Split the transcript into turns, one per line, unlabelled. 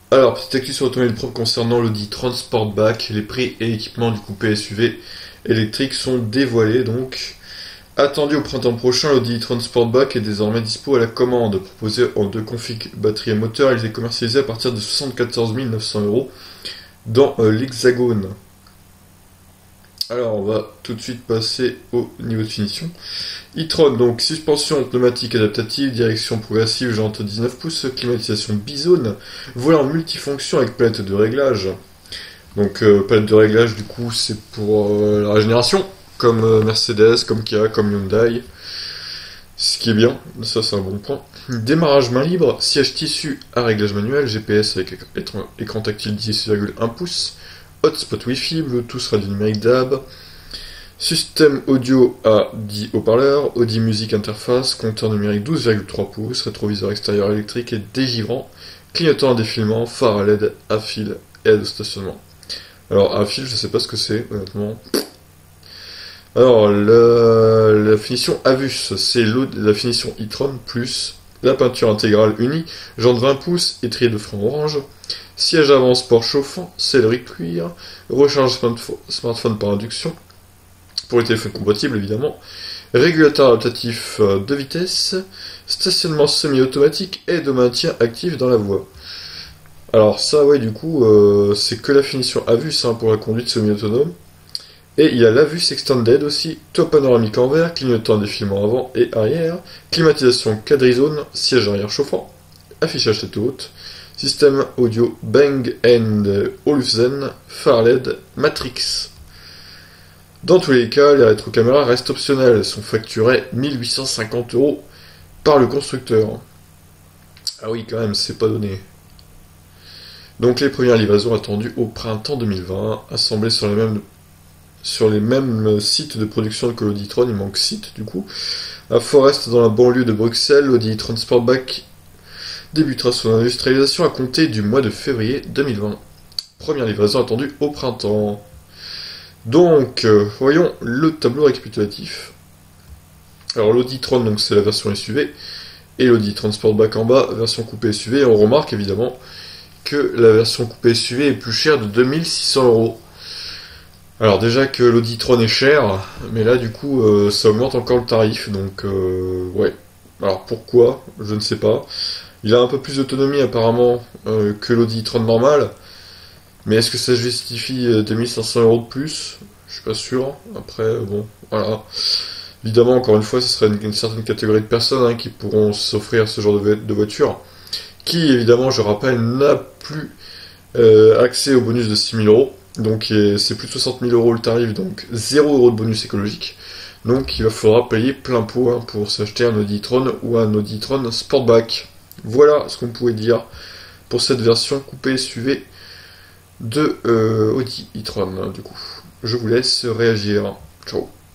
Alors, petite actu sur l'automobile propre concernant l'Audi Transportback, les prix et équipements du coupé SUV électrique sont dévoilés donc. Attendu au printemps prochain, l'Audi Transportback est désormais dispo à la commande. Proposé en deux configs batterie et moteur, il est commercialisé à partir de 74 900 € dans l'Hexagone. Alors, on va tout de suite passer au niveau de finition. e-tron, donc suspension pneumatique adaptative, direction progressive, jante 19 pouces, climatisation bizone, volant multifonction avec palette de réglage. Donc palette de réglage, du coup, c'est pour la régénération, comme Mercedes, comme Kia, comme Hyundai. Ce qui est bien, ça c'est un bon point. Démarrage main libre, siège tissu à réglage manuel, GPS avec écran tactile 10,1 pouces, hotspot Wi-Fi, Bluetooth radio numérique DAB, système audio à 10 haut-parleurs, Audi Music interface, compteur numérique 12,3 pouces, rétroviseur extérieur électrique et dégivrant, clignotant à défilement, phare à LED à fil et aide au stationnement. Alors à fil, je sais pas ce que c'est, honnêtement. Alors la finition Avus, c'est la finition e-tron plus la peinture intégrale unie, jante 20 pouces, étrier de frein orange, siège avant sport chauffant, sellerie cuir, recharge smartphone par induction, pour les téléphones compatibles évidemment, régulateur adaptatif de vitesse, stationnement semi-automatique et de maintien actif dans la voie. Alors ça ouais du coup c'est que la finition Avus hein, pour la conduite semi-autonome. Et il y a l'Avus Extended aussi, toit panoramique en verre, clignotant défilement avant et arrière, climatisation quadrizone, siège arrière chauffant, affichage tête haute, système audio Bang & Olufsen, phare LED, Matrix. Dans tous les cas, les rétrocaméras restent optionnelles, sont facturées 1850 € par le constructeur. Ah oui, quand même, c'est pas donné. Donc les premières livraisons attendues au printemps 2020, assemblées sur les mêmes sites de production que l'Audi e-tron, il manque site du coup. À Forest, dans la banlieue de Bruxelles, l'Audi Transportback débutera son industrialisation à compter du mois de février 2020. Première livraison attendue au printemps. Donc, voyons le tableau récapitulatif. Alors l'Audi e-tron, donc c'est la version SUV, et l'Audi Transportback en bas, version coupée SUV. Et on remarque évidemment que la version coupée SUV est plus chère de 2600 €. Alors déjà que l'Audi e-tron est cher, mais là du coup ça augmente encore le tarif, donc ouais. Alors pourquoi? Je ne sais pas. Il a un peu plus d'autonomie apparemment que l'Audi e-tron normal, mais est-ce que ça justifie 2500 € de plus? Je suis pas sûr. Après, bon, voilà. Évidemment, encore une fois, ce serait une certaine catégorie de personnes hein, qui pourront s'offrir ce genre de voiture, qui évidemment, je rappelle, n'a plus accès au bonus de 6000 €. Donc c'est plus de 60 000 € le tarif, donc 0 € de bonus écologique. Donc il faudra payer plein pot hein, pour s'acheter un Audi e-tron ou un Audi e-tron Sportback. Voilà ce qu'on pouvait dire pour cette version coupée SUV de Audi e-tron du coup. Je vous laisse réagir. Ciao.